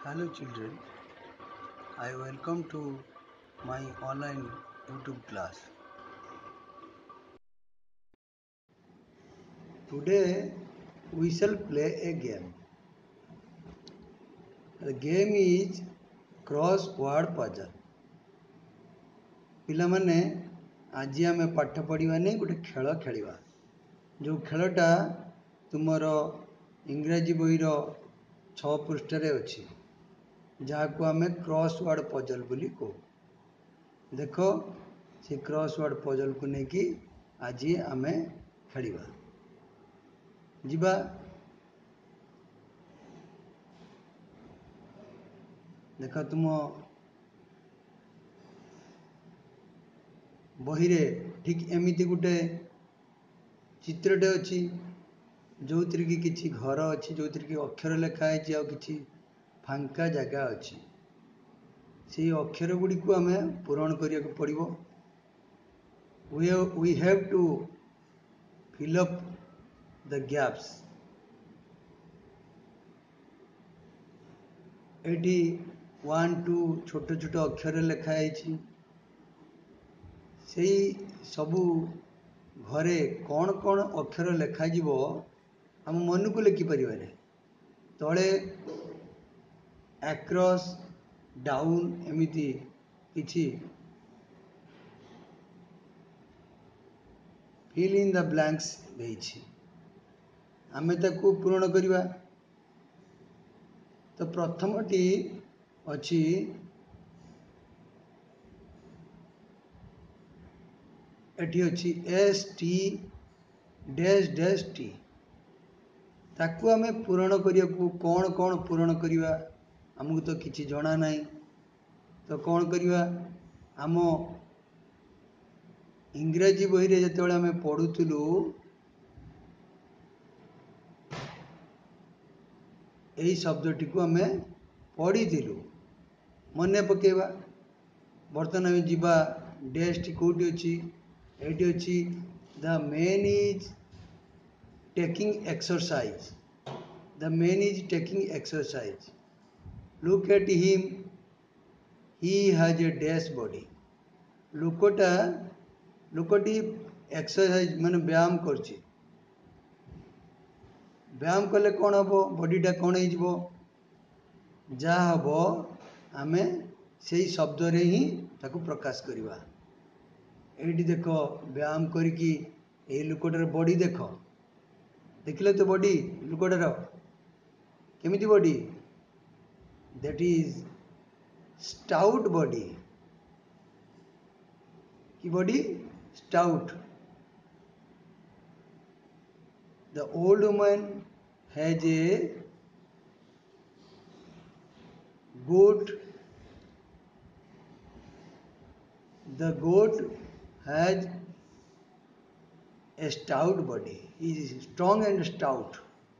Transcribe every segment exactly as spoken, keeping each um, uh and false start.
Hello children, I welcome to my online YouTube class. Today we shall play a game. The game is crossword puzzle. ପିଲାମାନେ ଆଜି ଆମେ ପାଠ ପଢ଼ିବାନି ଗୋଟେ ଖେଳ ଖେଳିବା। ଯେଉଁ ଖେଳଟା ତୁମର ଇଂରାଜୀ ବହିର ଛଅ ପୃଷ୍ଠାରେ ଅଛି, ଯାହାକୁ ଆମେ କ୍ରସୱାର୍ଡ଼ ପଜଲ୍ ବୋଲି କହୁ। ଦେଖ ସେ କ୍ରସୱାର୍ଡ଼ ପଜଲ୍କୁ ନେଇକି ଆଜି ଆମେ ଖେଳିବା। ଯିବା। ଦେଖ ତୁମ ବହିରେ ଠିକ୍ ଏମିତି ଗୋଟେ ଚିତ୍ରଟେ ଅଛି, ଯେଉଁଥିରେ କି କିଛି ଘର ଅଛି, ଯେଉଁଥିରେ କି ଅକ୍ଷର ଲେଖା ହେଇଛି, ଆଉ କିଛି ଫାଙ୍କା ଜାଗା ଅଛି। ସେଇ ଅକ୍ଷର ଗୁଡ଼ିକୁ ଆମେ ପୂରଣ କରିବାକୁ ପଡ଼ିବ। we have, we have to fill up the gaps. ଏଠି ୱାନ୍ ଟୁ ଛୋଟ ଛୋଟ ଅକ୍ଷର ଲେଖା ହେଇଛି। ସେଇ ସବୁ ଘରେ କ'ଣ କ'ଣ ଅକ୍ଷର ଲେଖାଯିବ ଆମ ମନକୁ ଲେଖିପାରିବାନି। ତଳେ ଆକ୍ରସ୍ ଡାଉନ୍ ଏମିତି କିଛି ଫିଲ୍ ଇନ୍ ଦ ବ୍ଲାଙ୍କ୍ସ ଦେଇଛି, ଆମେ ତାକୁ ପୂରଣ କରିବା। ତ ପ୍ରଥମଟି ଅଛି ଏଠି ଅଛି S T dash dash T. ତାକୁ ଆମେ ପୂରଣ କରିବାକୁ କ'ଣ କ'ଣ ପୂରଣ କରିବା, ଆମକୁ ତ କିଛି ଜଣା ନାହିଁ। ତ କ'ଣ କରିବା, ଆମ ଇଂରାଜୀ ବହିରେ ଯେତେବେଳେ ଆମେ ପଢ଼ୁଥିଲୁ ଏହି ଶବ୍ଦଟିକୁ ଆମେ ପଢ଼ିଥିଲୁ, ମନେ ପକାଇବା। ବର୍ତ୍ତମାନ ଆମେ ଯିବା, ଡ୍ୟାସ୍ଟି କେଉଁଠି ଅଛି? ଏଇଠି ଅଛି। The man is taking exercise. The man is taking exercise. Look at him, he has a dash body. ଲୋକଟା ଲୋକଟି ଏକ୍ସରସାଇଜ୍ ମାନେ ବ୍ୟାୟାମ କରୁଛି। ବ୍ୟାୟାମ କଲେ କ'ଣ ହେବ? ବଡ଼ିଟା କ'ଣ ହେଇଯିବ? ଯାହା ହେବ ଆମେ ସେଇ ଶବ୍ଦରେ ହିଁ ତାକୁ ପ୍ରକାଶ କରିବା। ଏଇଠି ଦେଖ, ବ୍ୟାୟାମ କରିକି ଏଇ ଲୋକଟାର ବଡ଼ି ଦେଖ। ଦେଖିଲେ ତ ବଡ଼ି ଲୋକଟାର କେମିତି ବଡ଼ି? ଦ୍ୟାଟ୍ ଇଜ୍ ଷ୍ଟାଉଟ୍ ବଡ଼ି। କି ବଡ଼ି? ଷ୍ଟାଉଟ୍। The old woman has a goat. The goat has a stout body. He is strong and stout.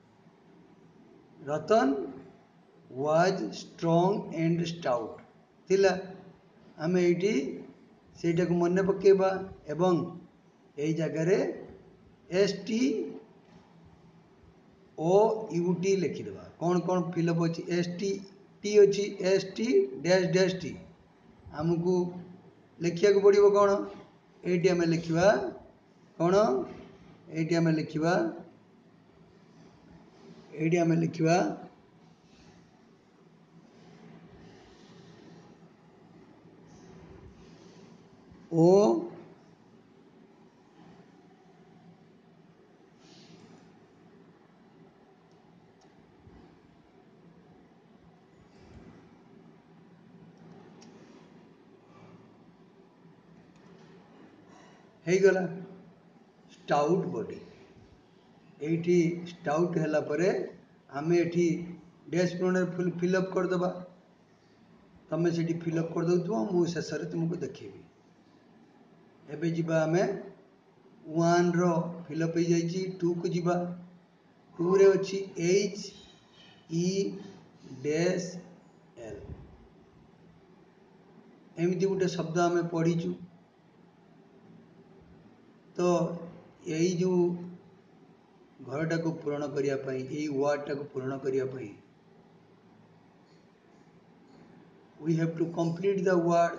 Ratan was strong and stout. ଥିଲା। ଆମେ ଏଇଠି ସେଇଟାକୁ ମନେ ପକାଇବା ଏବଂ ଏଇ ଜାଗାରେ ଏସ୍ ଟି ଓ ୟୁ ଟି ଲେଖିଦେବା। କ'ଣ କ'ଣ ଫିଲ୍ଅପ୍ ଅଛି? ଏସ୍ ଟି ଟି ଅଛି, S T dash dash T. ଆମକୁ ଲେଖିବାକୁ ପଡ଼ିବ କ'ଣ? ଏଇଠି ଆମେ ଲେଖିବା କ'ଣ? ଏଇଠି ଆମେ ଲେଖିବା ଏଇଠି ଆମେ ଲେଖିବା ଓ ହେଇଗଲା ଷ୍ଟାଉଟ୍ ବଡି। এইটি ଷ୍ଟାଉଟ୍ ହେଲା ପରେ ଆମେ ଏଠି ଡ୍ୟାସ୍ ପୂରଣରେ ଫିଲ୍ଅପ୍ କରିଦେବା। ତମେ ସେଠି ଫିଲ୍ଅପ୍ କରିଦେଉଥିବ, ମୁଁ ଶେଷରେ ତୁମକୁ ଦେଖେଇବି। ଏବେ ଯିବା ଆମେ ୱାନ୍ର ଫିଲ୍ଅପ୍ ହେଇଯାଇଛି, ଟୁକୁ ଯିବା। ଟୁରେ ଅଛି ଏଚ୍ ଇ ଡ୍ୟାସ୍ ଏଲ୍। ଏମିତି ଗୋଟେ ଶବ୍ଦ ଆମେ ପଢ଼ିଛୁ। ତ ଏଇ ଯେଉଁ ଘରଟାକୁ ପୂରଣ କରିବା ପାଇଁ, ଏଇ ୱାର୍ଡ଼ଟାକୁ ପୂରଣ କରିବା ପାଇଁ we have to complete the word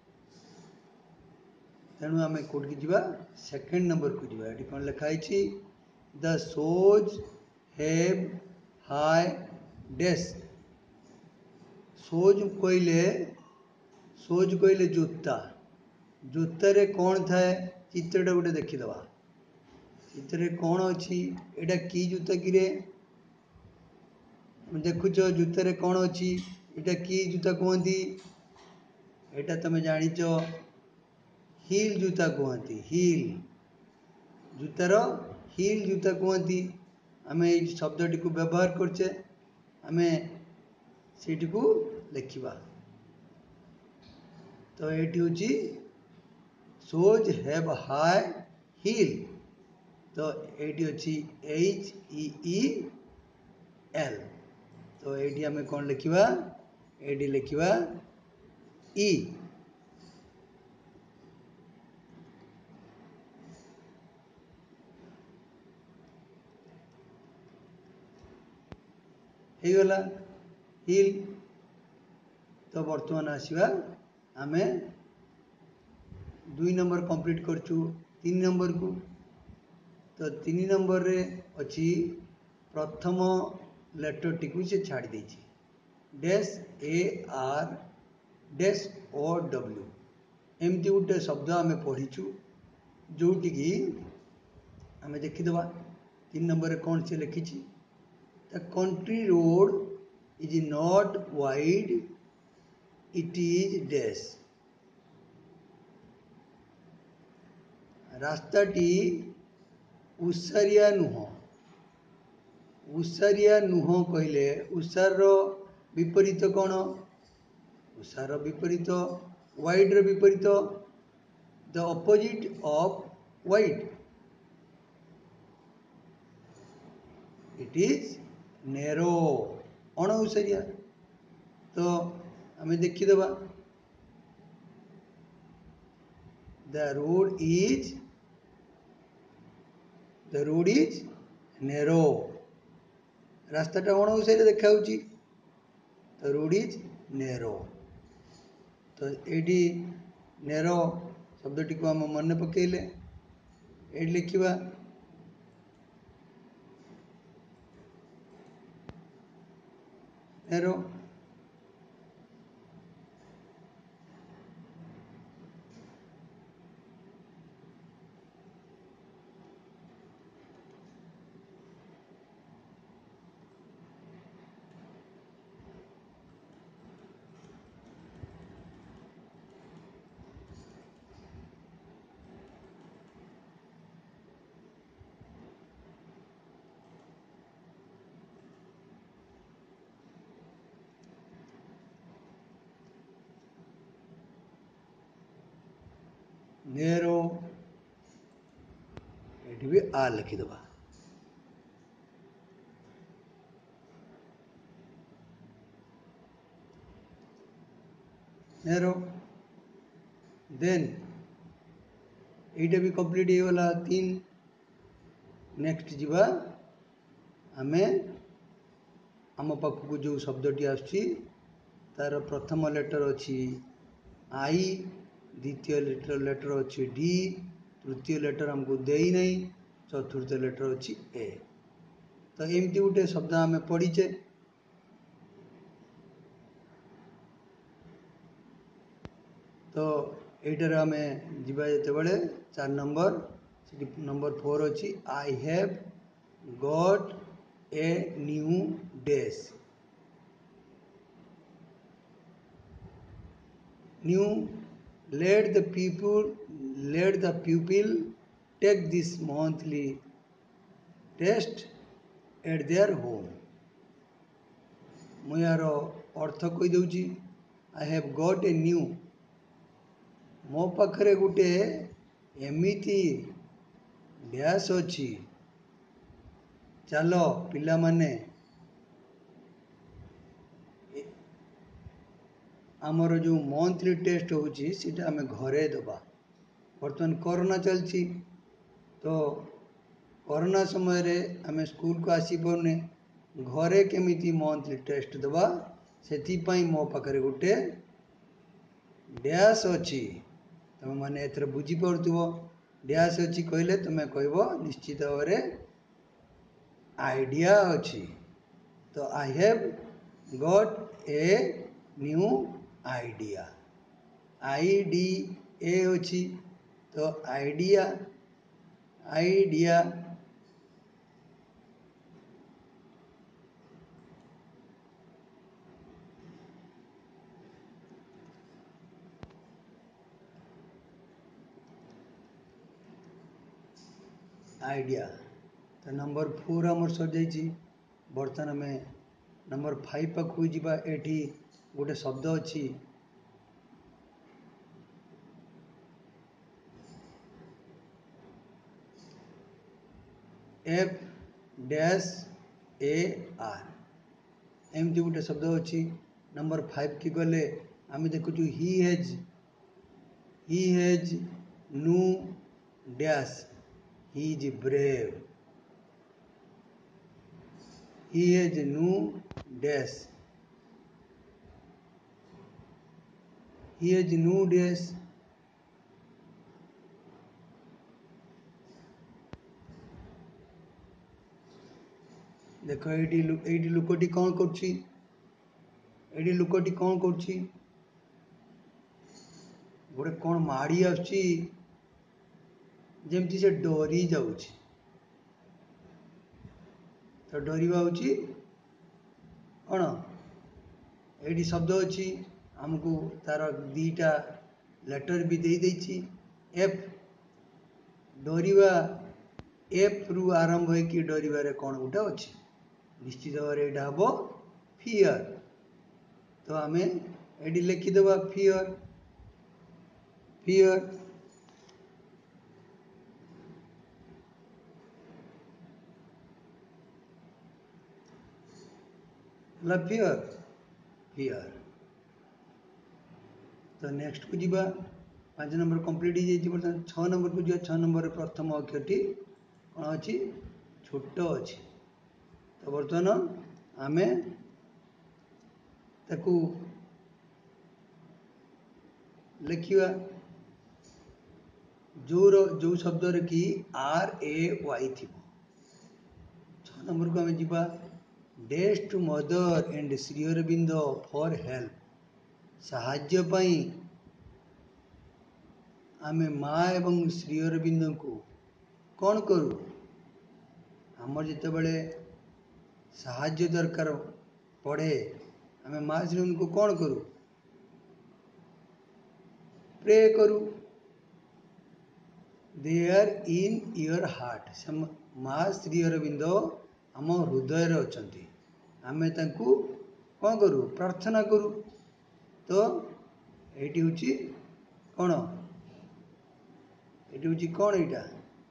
तेणु आम कौट की जावा सेकेंड नंबर को जावा ये कौन लिखाई the shoes have high dash shoes कहले शोज कहले जूता जूतार कौन थाए चित्रटा गोटे देखीदवा चित्र कौन अच्छी एटा की जूता कि देखुच जूतार कौन अच्छी एटा की जूता कहती एटा तुम जानिच हिल जूता कहती हिल जूतार हिल जूता कहती आम ये शब्दटी को व्यवहार करचे आम सेठी को लिखा तो ये हूँ शोज हैव हाई हिल तो ये अच्छी एच इ इ एल तो ये आम कौन लिखा ये लिखा इ गला हिल तो बर्तमान आसवा आम दुई नंबर कंप्लीट करचु तीन नंबर को तो तीन नंबर रे अच्छी प्रथम लेटर टी को से छाड़ देछि dash A R dash O W एमती गोटे शब्द आम पढ़ीचु जोटि की आम देखीदवा तीन नंबर कौन से लिखी the country road is not wide it is dash रास्ताटी उसारिया नुह उसारिया नुह कहले उसार विपरीत कौन उसार विपरीत वाइड रो विपरीत the opposite of wide it is narrow अण उसारिया तो आम देखीदवा the road is the road is narrow रास्ताटा अण उसारिया देखा तो रोड इज नेरो तो ये नेरो शब्दटी को आम मन पकईले ये लिखा नेरो नेरो ये भी आ लिखीदवा नेरो देन ये भी कंप्लीट होगा तीन नेक्स्ट जीवा आमे आम पाखक जो शब्दटी आसुची तार प्रथम लेटर अच्छी आई द्वितीय लेटर लेटर अच्छी डी तृतीय लेटर हमको देई नहीं चतुर्थ लेटर अच्छी ए तो एमती गोटे शब्द आम पढ़ीचे तो यहीटार आम जीवा जिते बड़े चार नंबर नंबर फोर अच्छी I have got a new dash new let the people let the pupil take this monthly test at their home मु यार अर्थ कही दूची I have got a new मो पाखरे गोटे एमिति डैश अच्छी चलो पिला माने आमर जो मंथली टेस्ट होची सीटा आम घरे दबा बर्तमान कोरोना चलची तो कोरोना समय रे आम स्कूल को आसी पारने घरे केमिति मंथली टेस्ट दबा से मो पाखरे गोटे डैश अच्छी तुम मैंने एथर बुझी पड़ुव डैश अच्छी कहले तुम्हें कहब निश्चित भाव में आइडिया अच्छी तो I have got a new idea I D E A तो आइडिया आइडिया आइडिया तो नंबर फोर आमर सर बर्तमान में नंबर फाइव पाखक जावा एटी गोटे शब्द अच्छी एफ डैश ए आर एमती गोटे शब्द अच्छी नंबर फाइव की गले आम देखु he has he has no dash he is brave he has no dash he has no dash देख ये लोकटी कौन कर लोकटी कौन कर गोटे कौन माड़ी आसुची जमती से डरी जाऊँ तो डरवा हूँ कौन ये शब्द अच्छी आमको तार दीटा लेटर भी दे देछि एफ डरवा एफ रु आरंभ होकर डरवे कौन गोटे अच्छी निश्चित भाव में यहाँ हम फियर तो आम ये लिखिदेवा फियर फियर फियर फियर तो नेक्स्ट को जीवा पांच नंबर कंप्लीट हो जाए बर्तमान छः नंबर को जीवा छः नंबर प्रथम अक्षरटी कौन अच्छी छोट अच्छी तो बर्तमान आम ताकू लिखा जोर जो शब्द कि आर ए वाई थी छः नंबर को आम जीवा days to Mother and Sri Aurobindo for help साहाय्य पाई आमे माँ एवं श्री अरविंद को कौन करू आमर जिते बड़े साहाय्य दरकार पड़े आमे माँ श्री अरविंद को कौन करू प्रे करू they are in your heart माँ श्री अरविंद आम हृदय अच्छी आमे तांकु कौन करू प्रार्थना करू तो ये हूँ कौन ये हूँ कौन यहाँ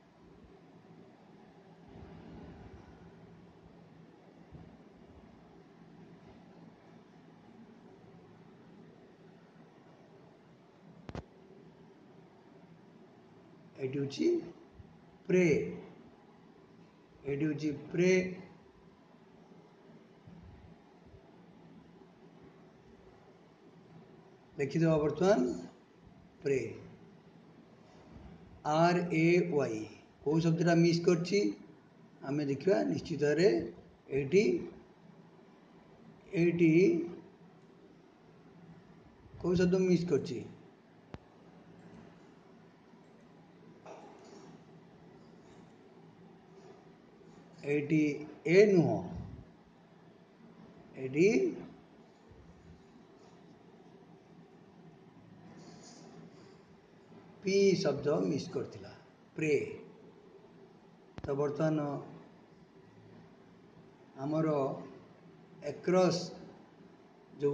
ये हूँ प्रे ये हूँ प्रे लिखिद बर्तमान प्रे आर ए वाई कौ शब्दटा मिस करछि आमे देखिबा निश्चित रे एटी एटी कौ शब्द मिस करछि एटी ए नुह एटी पी शब्द मिस करथिला प्रे तो बर्तमान आमर एक्रॉस जो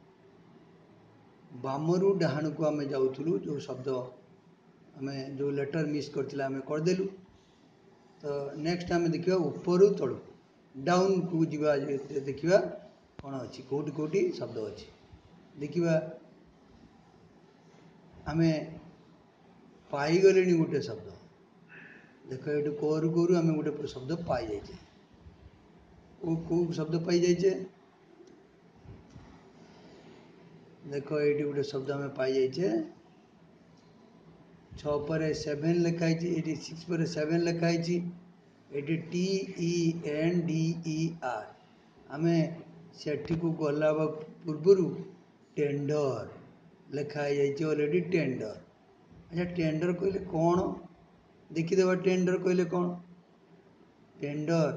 बामरू डाहाण को आम जाऊँ जो शब्द आम जो लेटर मिस करथिला आम करदेलु तो नेक्स्ट आम देखा ऊपर तलू डाउन को जीवा देखा कौन अच्छी कौटी कौटी शब्द अच्छी देखा आम पाईगले गोटे शब्द देख ये करू करू आम गोटे शब्द पाई जाइए कौ शब्द पाई जाइए देखो ये गोटे शब्द आम पाई जाइए छः पर सेवेन लिखाई ये सिक्स पर सेवेन लिखाई ये T E N D E R आम सेठी को गला पूर्वर टेंडर लिखाई जाइए ऑलरेडी टेंडर। अच्छा टेंडर कहले कौन देखीदे टेंडर कहले कौन टेंडर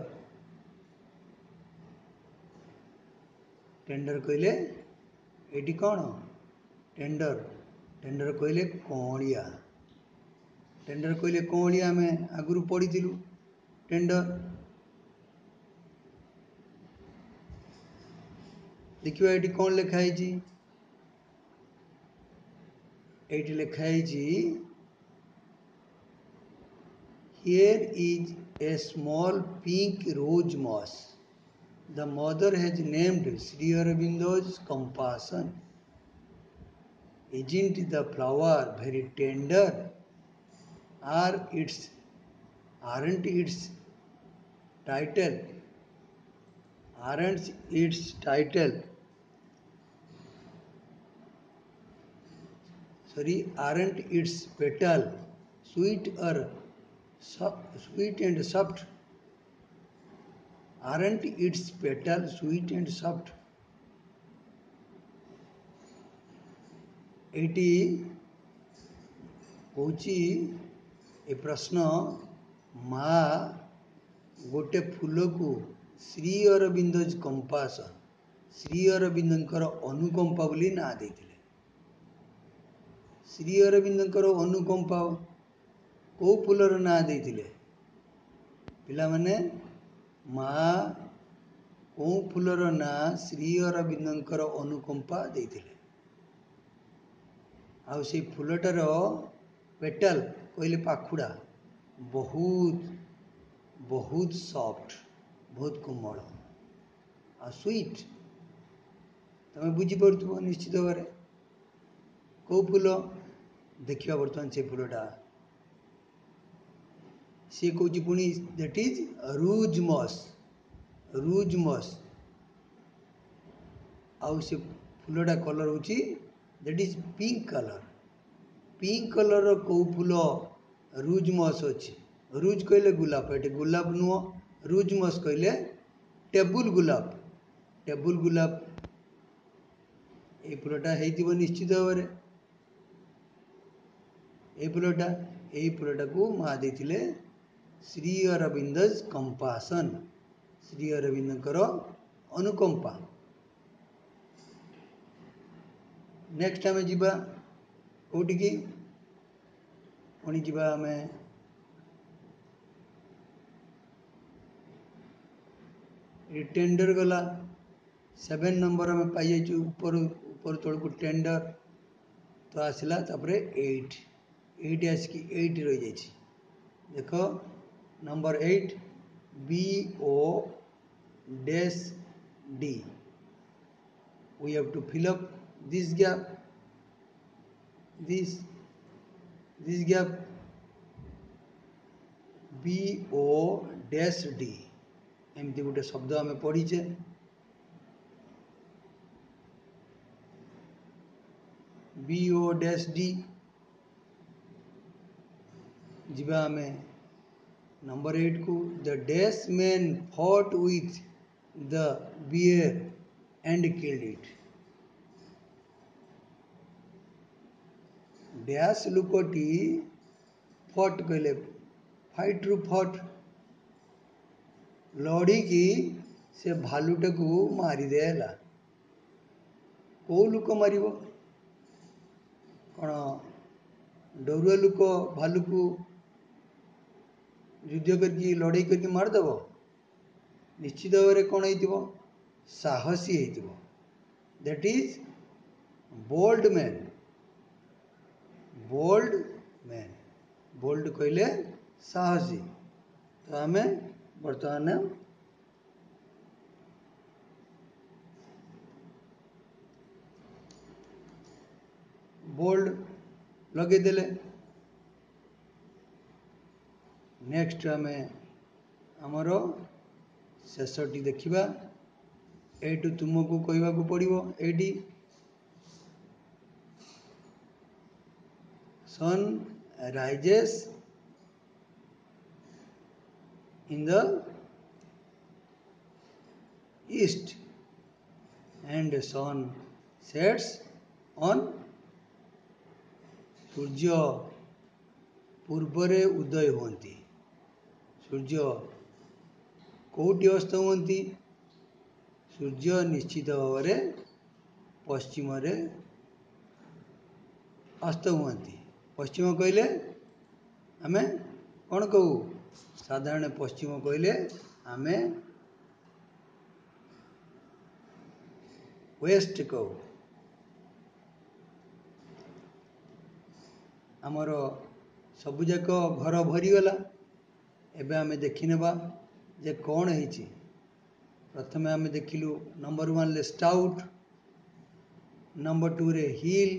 टेंडर कहले ये कौन टेंडर टेंडर कहले कौड़िया टेंडर कहले कौड़िया आम आगु पढ़ी टेंडर देखिए ये कौन लिखाई ये लिखाई here is a small pink rose moss the Mother has named Sri Aurobindo's compassion isn't the flower very tender are its aren't its title aren't its title sorry aren't its petal sweet or soft, sweet and soft aren't its petal sweet and soft एटी होची ए प्रश्न माँ गोटे फूल को श्री अरविंदज कंपासन श्री अरविंदर अनुकंपा बोली ना देथिले श्री अरविंदर अनुकंपा को फूलर ना देथिले पिला माने माँ को फूलर ना श्री अरविंदर अनुकंपा देथिले आउ से फूलटार पेटल कहले पाखुड़ा बहुत बहुत सॉफ्ट बहुत कोमल आ स्वीट तुम बुझीपु निश्चित भाव कौ फूल देखा बर्तमान से फूलटा सी कौच पुणी दैट इज रूज मस रूज मस आउ से फूलटा कलर होची that is pink colour pink colour कौ फूल रूज मस अच्छी रूज कहले गुलाब ये गुलाब नुह रूज मस कहले टेबुल गुलाब टेबुल गुलाब ये फूलटा हो निश्चित भाव ये फूलटा यही फूलटा को माँ देथिले श्री अरविंदज कंपासन श्री अरविंदर अनुकंपा। नेक्स्ट आम जीवा कौटिकी पुणी जीवा आम टेंडर गला सेवेन नंबर आम पाई जाइए ऊपर ऊपर तौर को टेंडर तो आसला तापरे एट एट आसिक एट रही जाइए देख number eight B O dash D we have to fill up this gap this this gap B O dash D एमती गोटे शब्द आम पढ़ीचे बी ओ डैश डी जीवा आम नंबर एट को the dash man fought with the bear and killed it dash लुकटी fought कहले फाइट रु फट लड़ी की से भालुटा को मारिदेला कौ लुक मार कौन डरुआ लुक भालू को युद्ध करके लड़ाई करके मारदेव निश्चित भाव कौन हो साहसी हो that is bold man bold man bold कहले साहसी तो आम बर्तमान बोल्ड लगेदेले नेक्स्ट आम आमर शेषटी देखा एटू तुमको कहवाक पड़ो एटी sun rises in the east and sun sets on सूर्य पूर्वरे उदय होती सूर्य कोटि अस्त होती सूर्य निश्चित भाव में पश्चिम रे अस्त होती पश्चिम कहले आमे कौन कहू साधारण पश्चिम कहले आमे वेस्ट कहू आमर सबुजाक घर भरीगला एबे आमे देखिनेबा जे कौन है प्रथमे आमे देखिलु नंबर वन ले स्टाउट नंबर टू रे हिल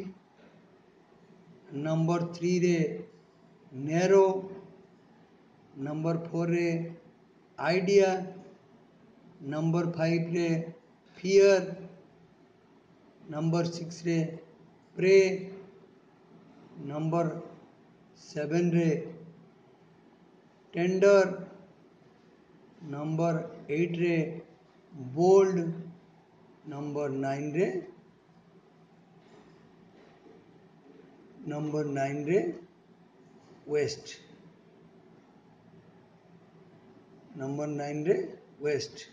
नंबर थ्री रे नैरो नंबर फोर रे आइडिया नंबर फाइव रे फियर नंबर सिक्स रे प्रे नंबर सेवन रे टेंडर नंबर एट रे बोल्ड नंबर नाइन रे नंबर नाइन रे वेस्ट नंबर नाइन रे वेस्ट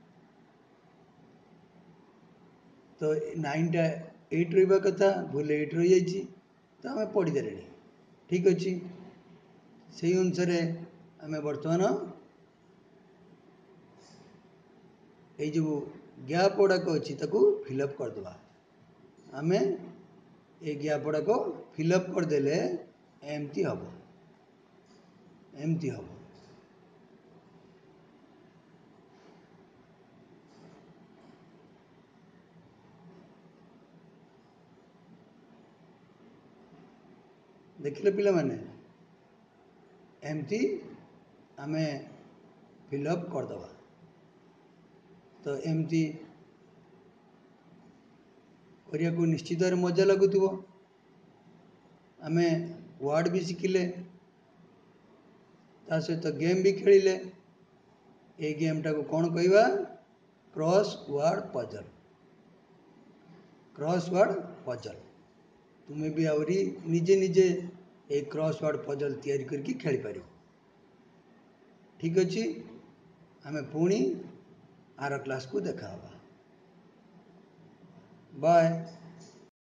तो नाइन टा एट रहा कथा भूल एट रही जाइए तो आम पढ़ी देले ठीक अच्छे से अनुसार आम बर्तमान ये जो गैप गुड़ाक अच्छी फिलअप करदे आम ये गैप गुड़ाक फिलअप करदेले एमती हम एमती हम देखिले पिला माने एमती आमे फिलअप करदे तो एमती करिया को निश्चित मजा लगुव आमे वर्ड भी शिखिले ता सहित तो गेम भी खेलिले ये गेम टा को कौन कहवा crossword puzzle crossword puzzle तुम्हें भी आहरी निजे निजे एक क्रॉस वर्ड पजल तैयारी करके खेल पार ठीक अच्छे आमे पुणी आर क्लास को देखा बाय।